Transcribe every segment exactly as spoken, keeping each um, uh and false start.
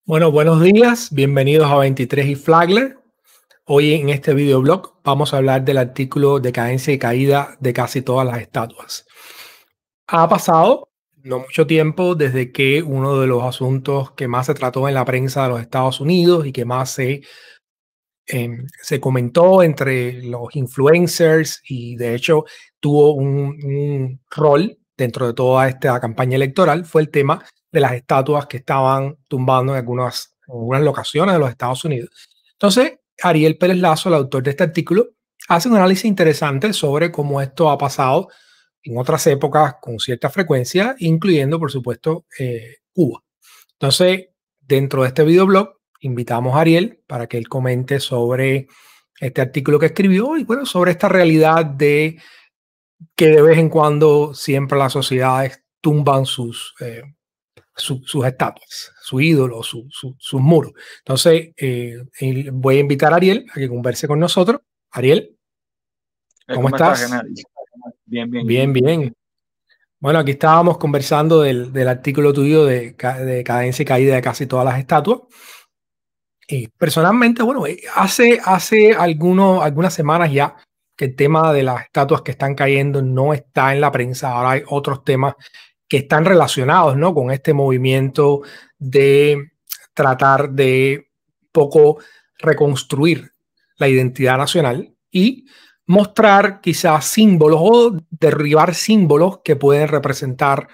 Bueno, buenos días, bienvenidos a veintitrés y Flagler. Hoy en este videoblog vamos a hablar del artículo Decadencia y caída de casi todas las estatuas. Ha pasado no mucho tiempo desde que uno de los asuntos que más se trató en la prensa de los Estados Unidos y que más se, eh, se comentó entre los influencers y de hecho tuvo un, un rol dentro de toda esta campaña electoral fue el tema de las estatuas que estaban tumbando en algunas, en algunas locaciones de los Estados Unidos. Entonces, Ariel Pérez Lazo, el autor de este artículo, hace un análisis interesante sobre cómo esto ha pasado en otras épocas con cierta frecuencia, incluyendo, por supuesto, eh, Cuba. Entonces, dentro de este videoblog, invitamos a Ariel para que él comente sobre este artículo que escribió y, bueno, sobre esta realidad de que de vez en cuando siempre las sociedades tumban sus, eh, su, sus estatuas, su ídolo, su, su, sus muros. Entonces, eh, voy a invitar a Ariel a que converse con nosotros. Ariel, Eh, ¿cómo ¿Cómo estás, estás? Gennady? Bien, bien. ¿Y tú? Bien, bien. Bueno, aquí estábamos conversando del, del artículo tuyo de, de cadencia y caída de casi todas las estatuas. Y personalmente, bueno, eh, hace, hace algunos, algunas semanas ya que el tema de las estatuas que están cayendo no está en la prensa. Ahora hay otros temas que están relacionados, ¿no?, con este movimiento de tratar de poco reconstruir la identidad nacional y mostrar quizás símbolos o derribar símbolos que pueden representar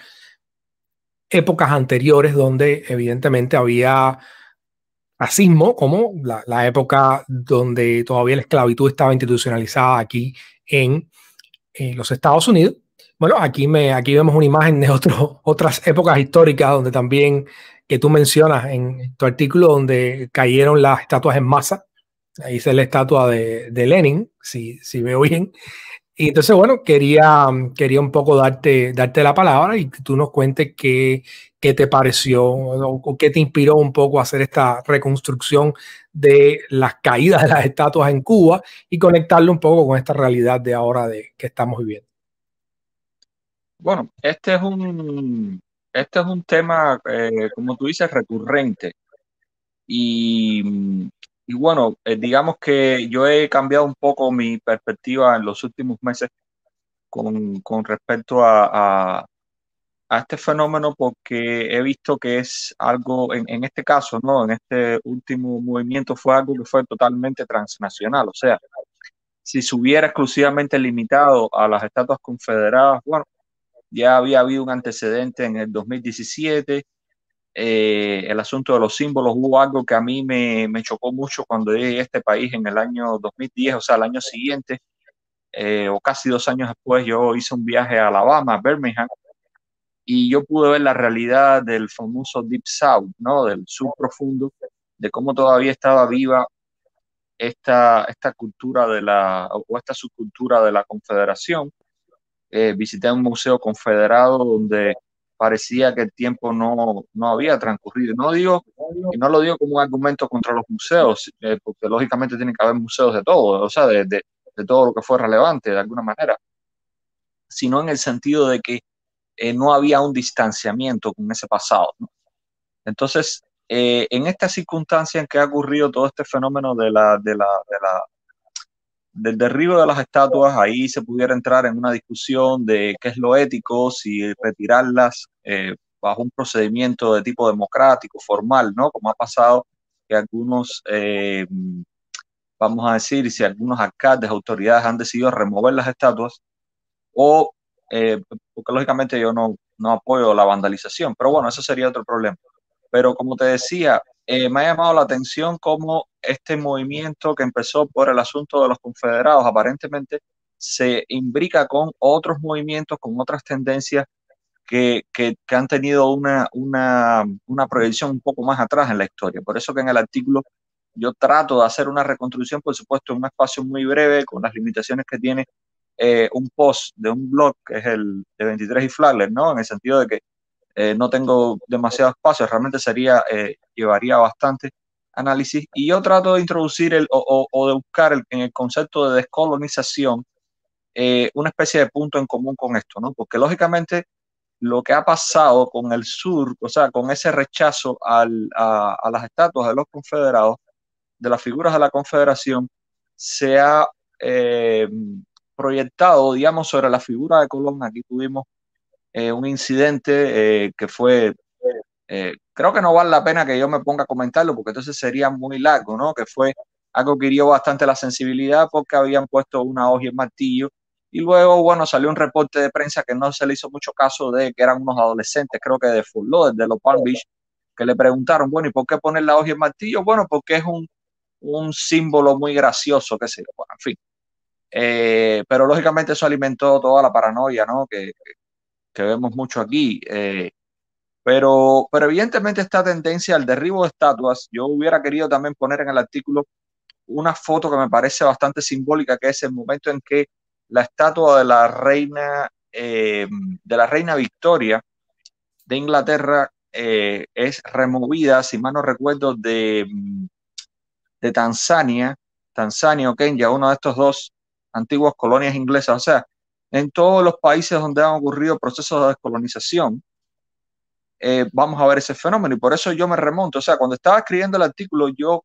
épocas anteriores donde evidentemente había racismo, como la, la época donde todavía la esclavitud estaba institucionalizada aquí en, en los Estados Unidos. Bueno, aquí, me, aquí vemos una imagen de otro, otras épocas históricas donde también, que tú mencionas en tu artículo, donde cayeron las estatuas en masa. Ahí es la estatua de, de Lenin, si, si veo bien. Y entonces, bueno, quería, quería un poco darte, darte la palabra y que tú nos cuentes qué, qué te pareció o, o qué te inspiró un poco a hacer esta reconstrucción de las caídas de las estatuas en Cuba y conectarlo un poco con esta realidad de ahora de que estamos viviendo. Bueno, este es un, este es un tema, eh, como tú dices, recurrente. Y, y bueno, eh, digamos que yo he cambiado un poco mi perspectiva en los últimos meses con, con respecto a, a, a este fenómeno porque he visto que es algo, en, en este caso, ¿no? En este último movimiento fue algo que fue totalmente transnacional. O sea, si se hubiera exclusivamente limitado a las estatuas confederadas, bueno, ya había habido un antecedente en el dos mil diecisiete, eh, el asunto de los símbolos. Hubo algo que a mí me, me chocó mucho cuando llegué a este país en el año dos mil diez, o sea, el año siguiente, eh, o casi dos años después. Yo hice un viaje a Alabama, a Birmingham, y yo pude ver la realidad del famoso Deep South, ¿no? Del sur profundo, de cómo todavía estaba viva esta, esta cultura de la, o esta subcultura de la Confederación. Eh, visité un museo confederado donde parecía que el tiempo no, no había transcurrido. No digo, y no lo digo como un argumento contra los museos, eh, porque lógicamente tienen que haber museos de todo, o sea, de, de, de todo lo que fue relevante de alguna manera, sino en el sentido de que eh, no había un distanciamiento con ese pasado, ¿no? Entonces, eh, en esta circunstancia en que ha ocurrido todo este fenómeno de la, de la, de la del derribo de las estatuas, ahí se pudiera entrar en una discusión de qué es lo ético, si retirarlas eh, bajo un procedimiento de tipo democrático, formal, ¿no? Como ha pasado que algunos, eh, vamos a decir, si algunos alcaldes, autoridades han decidido remover las estatuas, o, eh, porque lógicamente yo no, no apoyo la vandalización, pero bueno, eso sería otro problema. Pero como te decía, eh, me ha llamado la atención cómo este movimiento que empezó por el asunto de los confederados aparentemente se imbrica con otros movimientos, con otras tendencias que, que, que han tenido una, una, una proyección un poco más atrás en la historia. Por eso que en el artículo yo trato de hacer una reconstrucción, por supuesto, en un espacio muy breve, con las limitaciones que tiene eh, un post de un blog, que es el de veintitrés y Flagler, ¿no? En el sentido de que eh, no tengo demasiado espacio, realmente sería, eh, llevaría bastante análisis. Y yo trato de introducir el, o, o, o de buscar el, en el concepto de descolonización eh, una especie de punto en común con esto, ¿no? Porque lógicamente lo que ha pasado con el sur, o sea, con ese rechazo al, a, a las estatuas de los confederados, de las figuras de la Confederación, se ha eh, proyectado, digamos, sobre la figura de Colón. Aquí tuvimos eh, un incidente eh, que fue, eh, creo que no vale la pena que yo me ponga a comentarlo porque entonces sería muy largo, ¿no? Que fue algo que hirió bastante la sensibilidad porque habían puesto una hoja y el martillo. Y luego, bueno, salió un reporte de prensa que no se le hizo mucho caso de que eran unos adolescentes, creo que de Fort Lauderdale, de los Palm Beach, que le preguntaron, bueno, ¿y por qué poner la hoja y el martillo? Bueno, porque es un, un símbolo muy gracioso, qué sé yo, bueno, en fin. Eh, pero lógicamente eso alimentó toda la paranoia, ¿no? Que, que vemos mucho aquí. Eh, pero, pero evidentemente esta tendencia al derribo de estatuas, yo hubiera querido también poner en el artículo una foto que me parece bastante simbólica, que es el momento en que la estatua de la reina, eh, de la reina Victoria de Inglaterra eh, es removida, si mal no recuerdo, de, de Tanzania, Tanzania o Kenia, uno de estos dos antiguas colonias inglesas. O sea, en todos los países donde han ocurrido procesos de descolonización, eh, vamos a ver ese fenómeno. Y por eso yo me remonto. O sea, cuando estaba escribiendo el artículo, yo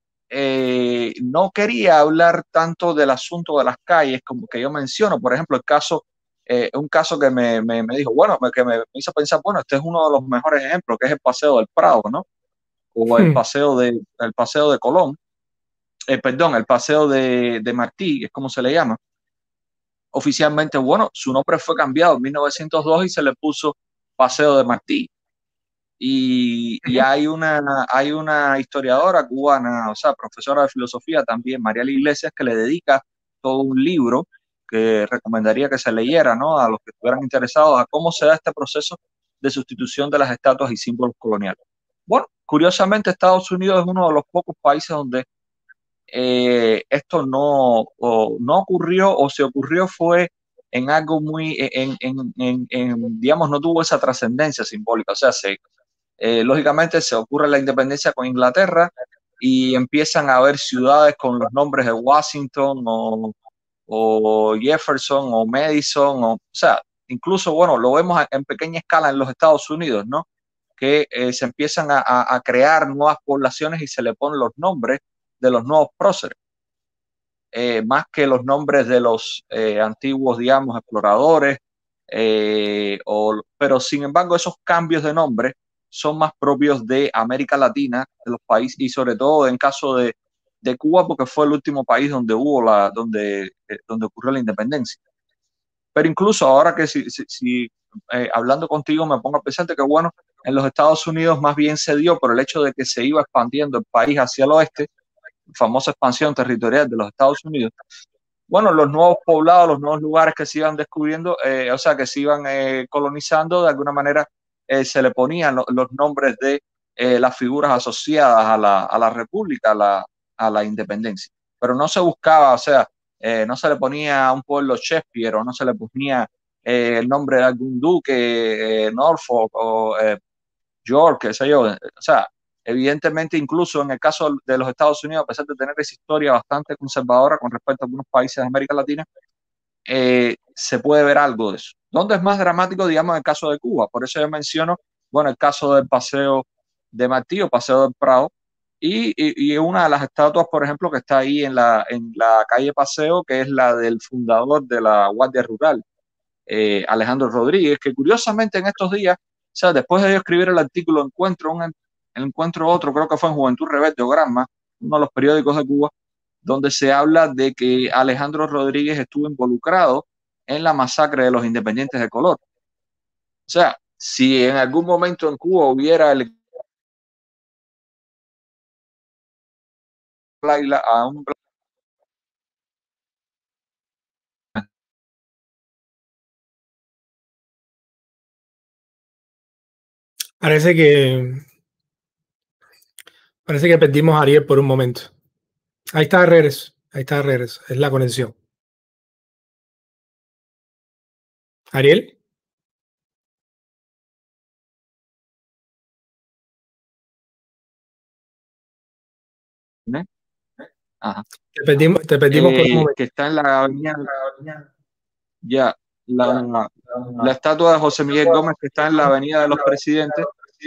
eh, no quería hablar tanto del asunto de las calles como que yo menciono. Por ejemplo, el caso, eh, un caso que me, me, me dijo, bueno, me, que me, me hizo pensar, bueno, este es uno de los mejores ejemplos, que es el Paseo del Prado, ¿no? O el Hmm. Paseo de, el paseo de Colón. Eh, perdón, el Paseo de, de Martí, es como se le llama. Oficialmente, bueno, su nombre fue cambiado en mil novecientos dos y se le puso Paseo de Martí. Y, y hay, una, hay una historiadora cubana, o sea, profesora de filosofía también, Mariela Iglesias, que le dedica todo un libro que recomendaría que se leyera, ¿no? A los que estuvieran interesados a cómo se da este proceso de sustitución de las estatuas y símbolos coloniales. Bueno, curiosamente Estados Unidos es uno de los pocos países donde eh, esto no, o, no ocurrió o se ocurrió fue en algo muy, en, en, en, en digamos, no tuvo esa trascendencia simbólica, o sea, se, eh, lógicamente se ocurre la independencia con Inglaterra y empiezan a haber ciudades con los nombres de Washington o, o Jefferson o Madison, o, o sea, incluso, bueno, lo vemos en pequeña escala en los Estados Unidos, ¿no? Que eh, se empiezan a, a, a crear nuevas poblaciones y se le ponen los nombres de los nuevos próceres, eh, más que los nombres de los eh, antiguos, digamos, exploradores, eh, o, pero sin embargo esos cambios de nombre son más propios de América Latina, de los países, y sobre todo en caso de, de Cuba, porque fue el último país donde hubo la, donde, eh, donde ocurrió la independencia. Pero incluso ahora que si, si, si eh, hablando contigo me pongo a pensar que bueno, en los Estados Unidos más bien se dio por el hecho de que se iba expandiendo el país hacia el oeste, famosa expansión territorial de los Estados Unidos. Bueno, los nuevos poblados, los nuevos lugares que se iban descubriendo, eh, o sea, que se iban eh, colonizando, de alguna manera eh, se le ponían lo, los nombres de eh, las figuras asociadas a la, a la república, a la, a la independencia. Pero no se buscaba, o sea, eh, no se le ponía a un pueblo Shakespeare o no se le ponía eh, el nombre de algún duque, eh, Norfolk o eh, York, qué sé yo. O sea, evidentemente, incluso en el caso de los Estados Unidos, a pesar de tener esa historia bastante conservadora con respecto a algunos países de América Latina, eh, se puede ver algo de eso. ¿Dónde es más dramático, digamos, en el caso de Cuba? Por eso yo menciono, bueno, el caso del Paseo de Martí o Paseo del Prado, y, y, y, una de las estatuas, por ejemplo, que está ahí en la, en la calle Paseo, que es la del fundador de la Guardia Rural, eh, Alejandro Rodríguez, que curiosamente en estos días, o sea, después de yo escribir el artículo, encuentro, un, encuentro otro, creo que fue en Juventud Rebelde o Granma, uno de los periódicos de Cuba, donde se habla de que Alejandro Rodríguez estuvo involucrado en la masacre de los independientes de color. O sea, si en algún momento en Cuba hubiera el a un Parece que, parece que perdimos a Ariel por un momento. Ahí está de regreso. Ahí está de regreso. Es la conexión. Ariel, ¿eh? Ajá. te perdimos, te perdimos por un Eh, momento. que está en la avenida, ya, la, la estatua de José Miguel Gómez que está en la Avenida de los Presidentes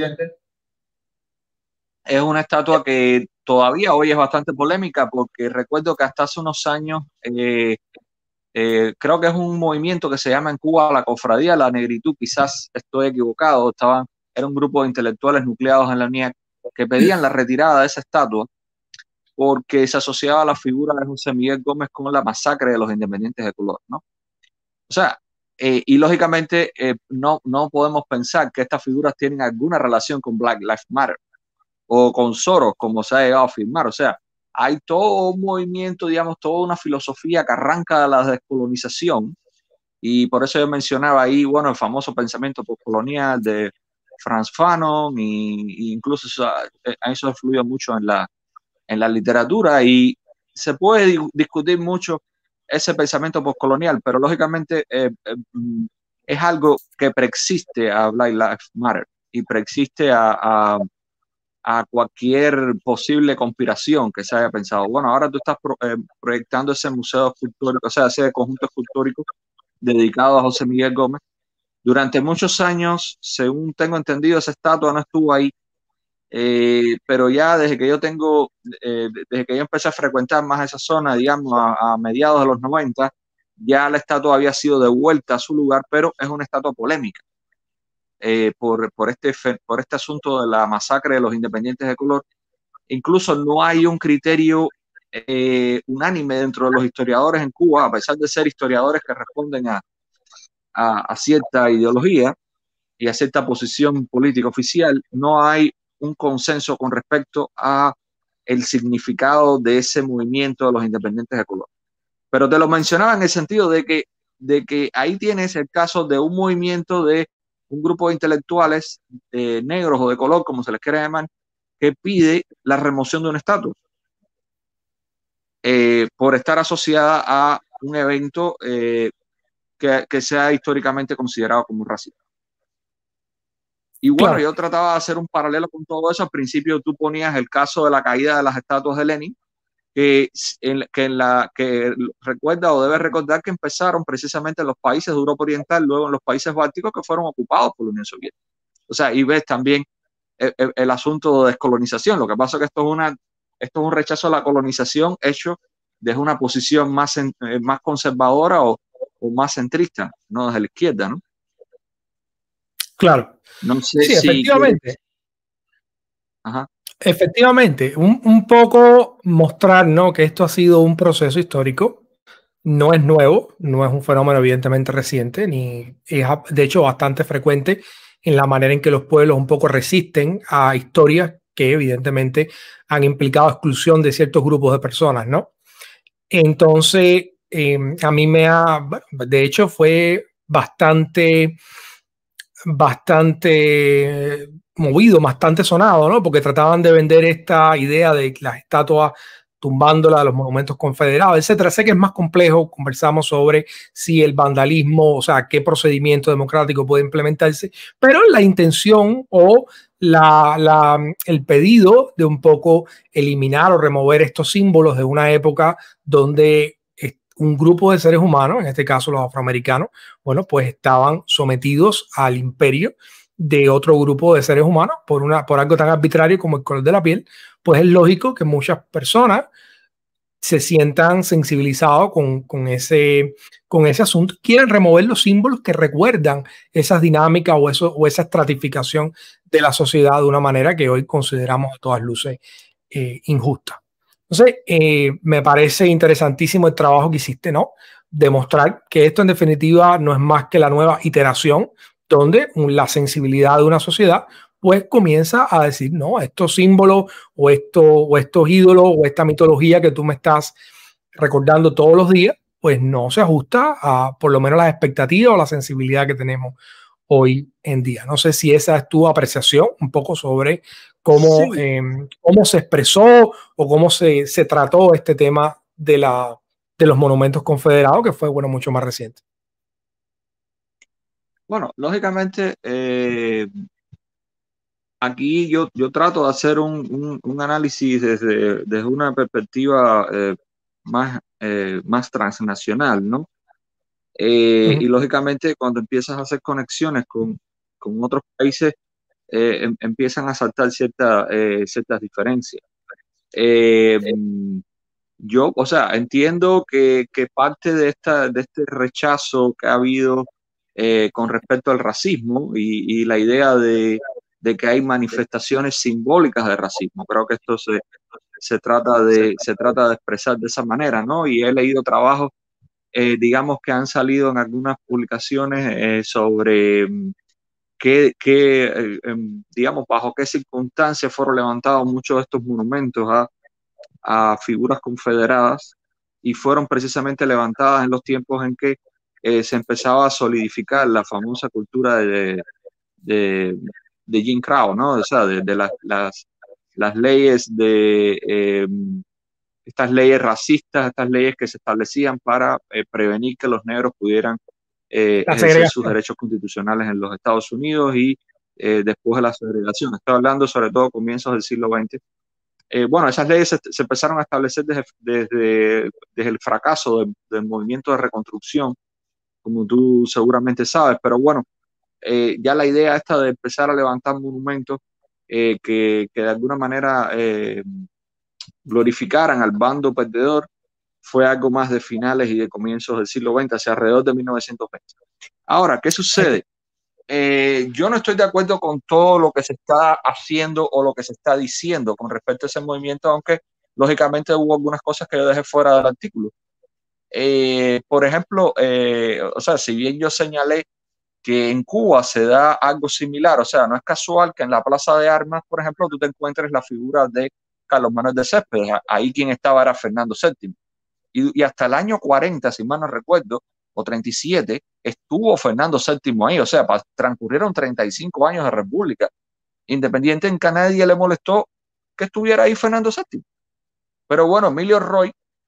es una estatua que todavía hoy es bastante polémica porque recuerdo que hasta hace unos años, eh, eh, creo que es un movimiento que se llama en Cuba la Cofradía de la Negritud, quizás estoy equivocado, estaban, era un grupo de intelectuales nucleados en la U N I A C que pedían la retirada de esa estatua porque se asociaba a la figura de José Miguel Gómez con la masacre de los independientes de color, ¿no? O sea, eh, y lógicamente eh, no, no podemos pensar que estas figuras tienen alguna relación con Black Lives Matter o con Soros, como se ha llegado a afirmar. O sea, hay todo un movimiento, digamos, toda una filosofía que arranca de la descolonización, y por eso yo mencionaba ahí, bueno, el famoso pensamiento postcolonial de Frantz Fanon, y, y incluso eso, eso ha influido mucho en la, en la literatura, y se puede di discutir mucho ese pensamiento postcolonial, pero lógicamente eh, eh, es algo que preexiste a Black Lives Matter y preexiste a, a a cualquier posible conspiración que se haya pensado. Bueno, ahora tú estás pro, eh, proyectando ese museo escultórico, o sea, ese conjunto escultórico dedicado a José Miguel Gómez. Durante muchos años, según tengo entendido, esa estatua no estuvo ahí, eh, pero ya desde que yo tengo, eh, desde que yo empecé a frecuentar más esa zona, digamos, a, a mediados de los noventa, ya la estatua había sido devuelta a su lugar, pero es una estatua polémica. Eh, por, por, este, por este asunto de la masacre de los independientes de color. Incluso no hay un criterio eh, unánime dentro de los historiadores en Cuba, a pesar de ser historiadores que responden a, a, a cierta ideología y a cierta posición política oficial, no hay un consenso con respecto a el significado de ese movimiento de los independientes de color. Pero te lo mencionaba en el sentido de que, de que ahí tienes el caso de un movimiento de un grupo de intelectuales eh, negros o de color, como se les quiera llamar, que pide la remoción de una estatua eh, por estar asociada a un evento eh, que, que sea históricamente considerado como racista. Y bueno, Claro. yo trataba de hacer un paralelo con todo eso. Al principio tú ponías el caso de la caída de las estatuas de Lenin, que, en, que, en la, que recuerda o debe recordar que empezaron precisamente en los países de Europa Oriental, luego en los países bálticos que fueron ocupados por la Unión Soviética. O sea, y ves también el, el, el asunto de descolonización. Lo que pasa es que esto es, una, esto es un rechazo a la colonización hecho desde una posición más, en, más conservadora o, o más centrista, no desde la izquierda, ¿no? Claro. No sé Sí, si efectivamente. quieres... Ajá. Efectivamente, un, un poco mostrar, ¿no?, que esto ha sido un proceso histórico, no es nuevo, no es un fenómeno evidentemente reciente, ni es de hecho bastante frecuente en la manera en que los pueblos un poco resisten a historias que evidentemente han implicado exclusión de ciertos grupos de personas, ¿no? Entonces, eh, a mí me ha, de hecho fue bastante, bastante movido, bastante sonado, ¿no? Porque trataban de vender esta idea de las estatuas tumbándola de los monumentos confederados, etcétera. Sé que es más complejo, conversamos sobre si el vandalismo, o sea, qué procedimiento democrático puede implementarse, pero la intención o la, la, el pedido de un poco eliminar o remover estos símbolos de una época donde un grupo de seres humanos, en este caso los afroamericanos, bueno, pues estaban sometidos al imperio de otro grupo de seres humanos por, una, por algo tan arbitrario como el color de la piel, pues es lógico que muchas personas se sientan sensibilizados con, con, ese, con ese asunto, quieren remover los símbolos que recuerdan esas dinámicas o, eso, o esa estratificación de la sociedad de una manera que hoy consideramos a todas luces eh, injusta. Entonces, eh, me parece interesantísimo el trabajo que hiciste, ¿no? Demostrar que esto en definitiva no es más que la nueva iteración donde la sensibilidad de una sociedad pues comienza a decir, no, estos símbolos o, esto, o estos ídolos o esta mitología que tú me estás recordando todos los días, pues no se ajusta a por lo menos las expectativas o la sensibilidad que tenemos hoy en día. No sé si esa es tu apreciación un poco sobre cómo, Sí. eh, cómo se expresó o cómo se, se trató este tema de, la, de los monumentos confederados, que fue, bueno, mucho más reciente. Bueno, lógicamente, eh, aquí yo, yo trato de hacer un, un, un análisis desde, desde una perspectiva eh, más, eh, más transnacional, ¿no? Eh, y Ujú. lógicamente cuando empiezas a hacer conexiones con, con otros países, eh, em- empiezan a saltar cierta, eh, ciertas diferencias. Eh, yo, o sea, entiendo que, que parte de, esta, de este rechazo que ha habido eh, con respecto al racismo y, y la idea de, de que hay manifestaciones simbólicas de racismo. Creo que esto se, se trata de, se trata de expresar de esa manera, ¿no? Y he leído trabajos, eh, digamos, que han salido en algunas publicaciones eh, sobre mm, qué, qué, eh, em, digamos, bajo qué circunstancias fueron levantados muchos de estos monumentos a, a figuras confederadas y fueron precisamente levantadas en los tiempos en que eh, se empezaba a solidificar la famosa cultura de, de, de Jim Crow, ¿no? O sea, de, de las, las, las leyes de eh, estas leyes racistas, estas leyes que se establecían para eh, prevenir que los negros pudieran eh, La ejercer sus segregación. derechos constitucionales en los Estados Unidos y eh, después de la segregación. Estoy hablando sobre todo comienzos del siglo veinte. Eh, bueno, esas leyes se, se, empezaron a establecer desde, desde, desde el fracaso de, del movimiento de reconstrucción, como tú seguramente sabes, pero bueno, eh, ya la idea esta de empezar a levantar monumentos eh, que, que, de alguna manera eh, glorificaran al bando perdedor fue algo más de finales y de comienzos del siglo veinte, hacia alrededor de mil novecientos veinte. Ahora, ¿qué sucede? Eh, yo no estoy de acuerdo con todo lo que se está haciendo o lo que se está diciendo con respecto a ese movimiento, aunque lógicamente hubo algunas cosas que yo dejé fuera del artículo. Eh, por ejemplo, eh, o sea, si bien yo señalé que en Cuba se da algo similar, o sea, no es casual que en la Plaza de Armas, por ejemplo, tú te encuentres la figura de Carlos Manuel de Céspedes, ahí quien estaba era Fernando séptimo. Y, y hasta el año cuarenta, si mal no recuerdo, o treinta y siete, estuvo Fernando séptimo ahí, o sea, transcurrieron treinta y cinco años de república independiente, en que a nadie le molestó que estuviera ahí Fernando séptimo. Pero bueno, Emilio Roy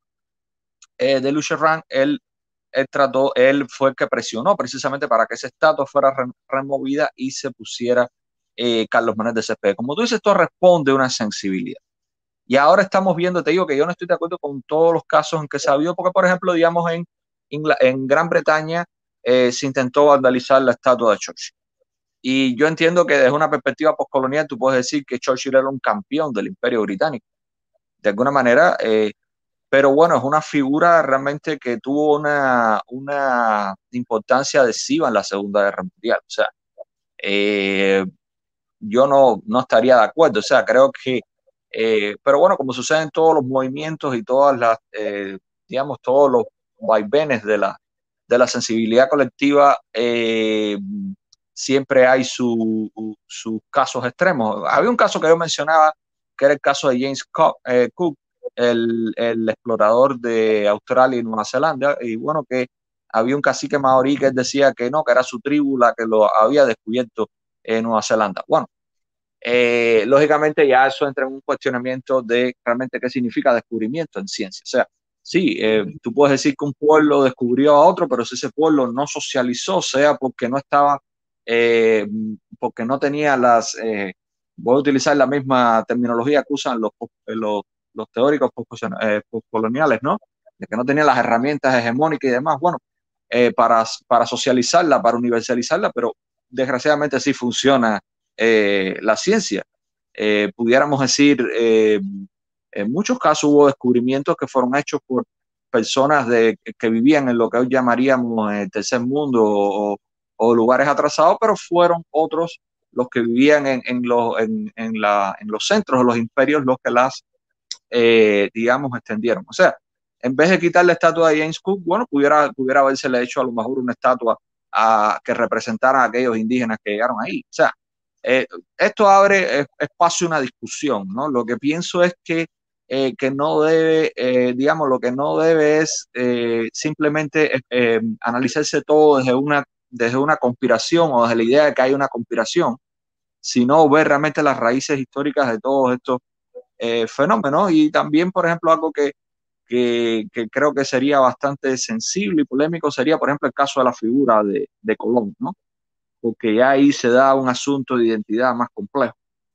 eh, de Lucherán, él, él trató, él fue el que presionó precisamente para que esa estatua fuera re removida y se pusiera eh, Carlos Manuel de Céspedes. Como tú dices, esto responde a una sensibilidad. Y ahora estamos viendo, te digo que yo no estoy de acuerdo con todos los casos en que se ha habido, porque por ejemplo, digamos, en, en Gran Bretaña eh, se intentó vandalizar la estatua de Churchill. Y yo entiendo que desde una perspectiva postcolonial tú puedes decir que Churchill era un campeón del Imperio Británico. De alguna manera, eh, pero bueno, es una figura realmente que tuvo una, una importancia decisiva en la Segunda Guerra Mundial. O sea, eh, yo no, no estaría de acuerdo. O sea, creo que, eh, pero bueno, como sucede en todos los movimientos y todas las, eh, digamos, todos los vaivenes de la, de la sensibilidad colectiva, eh, siempre hay sus su casos extremos. Había un caso que yo mencionaba, que era el caso de James Cook, eh, Cook el, el, explorador de Australia y Nueva Zelanda, y bueno, que había un cacique maorí que él decía que no, que era su tribu la que lo había descubierto en Nueva Zelanda. Bueno, eh, lógicamente ya eso entra en un cuestionamiento de realmente qué significa descubrimiento en ciencia. O sea, sí, eh, tú puedes decir que un pueblo descubrió a otro, pero si ese pueblo no socializó, sea porque no estaba, eh, porque no tenía las, eh, voy a utilizar la misma terminología que usan los, los, los teóricos postcoloniales, ¿no? De que no tenía las herramientas hegemónicas y demás, bueno, eh, para, para socializarla, para universalizarla, pero desgraciadamente sí funciona eh, la ciencia. Eh, pudiéramos decir, eh, en muchos casos hubo descubrimientos que fueron hechos por personas de, que vivían en lo que hoy llamaríamos el tercer mundo o, o lugares atrasados, pero fueron otros los que vivían en, en, los, en, en, la, en los centros de los imperios los que las, eh, digamos, extendieron. O sea, en vez de quitar la estatua de James Cook, bueno, pudiera, pudiera haberse hecho a lo mejor una estatua a, que representara a aquellos indígenas que llegaron ahí. O sea, eh, esto abre eh, espacio a una discusión, ¿no? Lo que pienso es que, eh, que no debe, eh, digamos, lo que no debe es eh, simplemente eh, analizarse todo desde una, desde una conspiración o desde la idea de que hay una conspiración, sino ver realmente las raíces históricas de todos estos eh, fenómenos. Y también, por ejemplo, algo que, que, que, creo que sería bastante sensible y polémico sería, por ejemplo, el caso de la figura de, de Colón, ¿no? Porque ya ahí se da un asunto de identidad más complejo.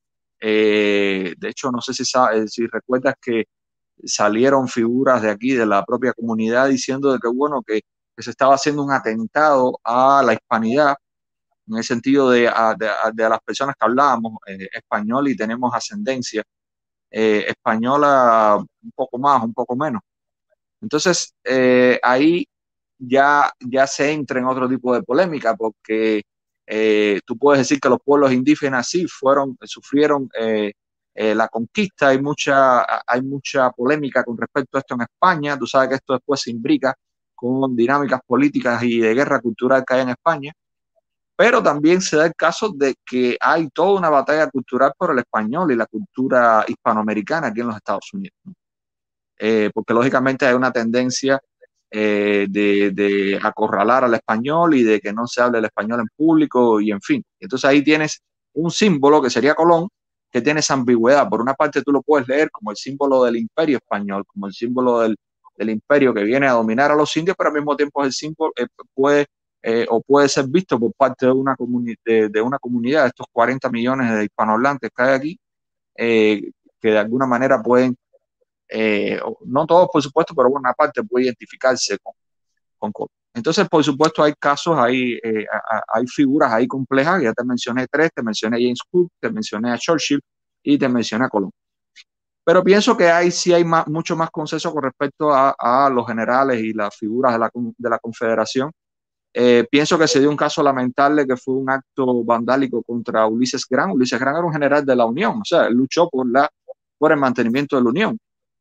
Eh, de hecho, no sé si, sabes, si recuerdas que salieron figuras de aquí, de la propia comunidad, diciendo de que, bueno, que que se estaba haciendo un atentado a la hispanidad, en el sentido de, a, de, a, de las personas que hablábamos eh, español y tenemos ascendencia eh, española un poco más, un poco menos. Entonces, eh, ahí ya, ya se entra en otro tipo de polémica, porque eh, tú puedes decir que los pueblos indígenas sí fueron, sufrieron eh, eh, la conquista, hay mucha, hay mucha polémica con respecto a esto en España, tú sabes que esto después se imbrica con dinámicas políticas y de guerra cultural que hay en España, pero también se da el caso de que hay toda una batalla cultural por el español y la cultura hispanoamericana aquí en los Estados Unidos, ¿no? Eh, porque lógicamente hay una tendencia eh, de, de acorralar al español y de que no se hable el español en público y en fin. Entonces ahí tienes un símbolo que sería Colón, que tiene esa ambigüedad. Por una parte tú lo puedes leer como el símbolo del imperio español, como el símbolo del, del imperio que viene a dominar a los indios, pero al mismo tiempo es el símbolo, eh, puede, eh, o puede ser visto por parte de una, comuni de, de una comunidad, de estos cuarenta millones de hispanohablantes que hay aquí, eh, que de alguna manera pueden eh, no todos, por supuesto, pero buena parte puede identificarse con, con Colón. Entonces, por supuesto, hay casos, hay, eh, hay figuras ahí complejas, ya te mencioné tres, te mencioné a James Cook, te mencioné a Churchill y te mencioné a Colón. Pero pienso que hay, sí hay más, mucho más consenso con respecto a, a los generales y las figuras de la, de la Confederación. Eh, pienso que se dio un caso lamentable que fue un acto vandálico contra Ulises Grant. Ulises Grant era un general de la Unión, o sea, él luchó por, la, por el mantenimiento de la Unión.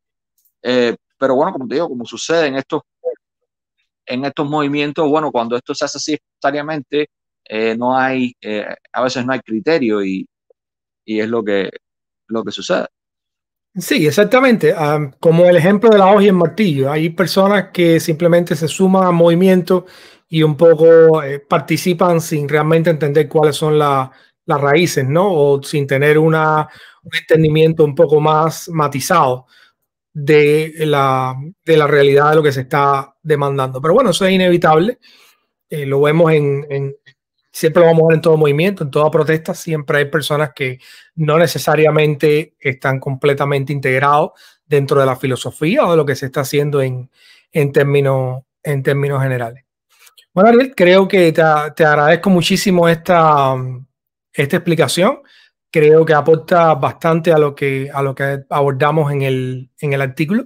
Eh, pero bueno, como te digo, como sucede en estos, en estos movimientos, bueno, cuando esto se hace así espontáneamente, eh, no hay, eh, a veces no hay criterio y, y es lo que, lo que sucede. Sí, exactamente. Um, como el ejemplo de la hoja y el martillo. Hay personas que simplemente se suman al movimiento y un poco eh, participan sin realmente entender cuáles son la, las raíces, ¿no? O sin tener una, un entendimiento un poco más matizado de la, de la realidad de lo que se está demandando. Pero bueno, eso es inevitable. Eh, lo vemos en, en, siempre lo vamos a ver en todo movimiento, en toda protesta, siempre hay personas que no necesariamente están completamente integrados dentro de la filosofía o de lo que se está haciendo en, en, términos, en términos generales. Bueno, Ariel, creo que te, te agradezco muchísimo esta, esta explicación. Creo que aporta bastante a lo que, a lo que abordamos en el, en el artículo.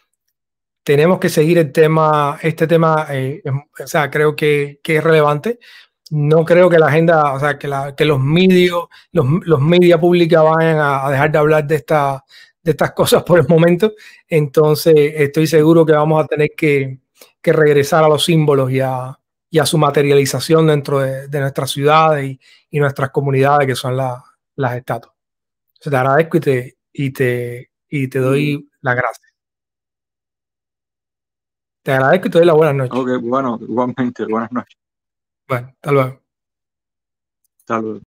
Tenemos que seguir el tema, este tema, eh, o sea, creo que, que es relevante. No creo que la agenda, o sea, que, la, que los medios, los, los media pública vayan a, a dejar de hablar de, esta, de estas cosas por el momento. Entonces, estoy seguro que vamos a tener que, que regresar a los símbolos y a, y a su materialización dentro de, de nuestras ciudades y, y nuestras comunidades, que son la, las estatuas. Entonces, te agradezco y te, y te, y te doy Y, las gracias. Te agradezco y te doy la buenas noches. ok, bueno, igualmente, buenas noches. Bueno, hasta luego. Hasta luego.